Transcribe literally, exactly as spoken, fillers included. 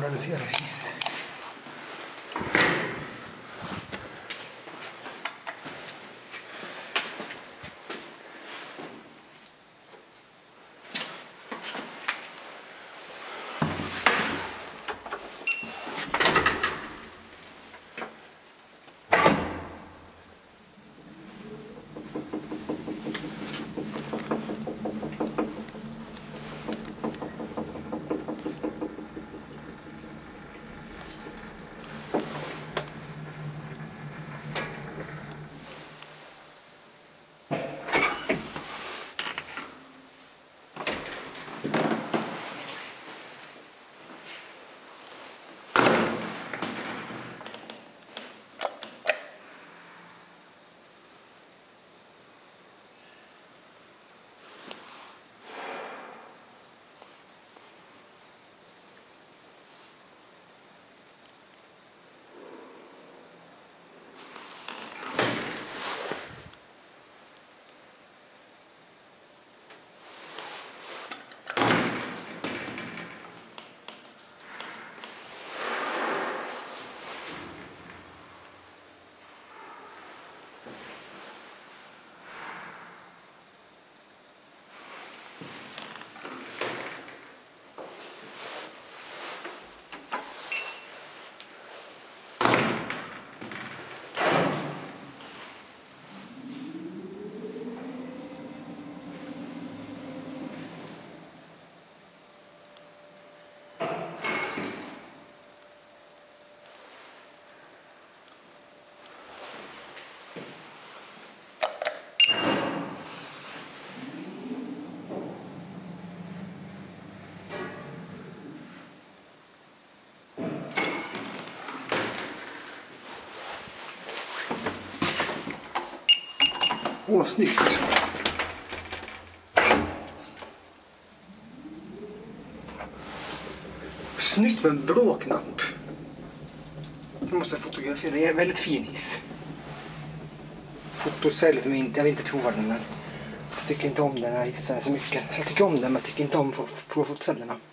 moderniserad hiss. Åh, snyggt. Snyggt med en blå knapp. Jag måste fotografera. Det är en väldigt fin hiss. Fotocell som inte, jag vill inte prova den, men jag tycker inte om den här hissen så mycket. Jag tycker om den, men jag tycker inte om på fotocellerna.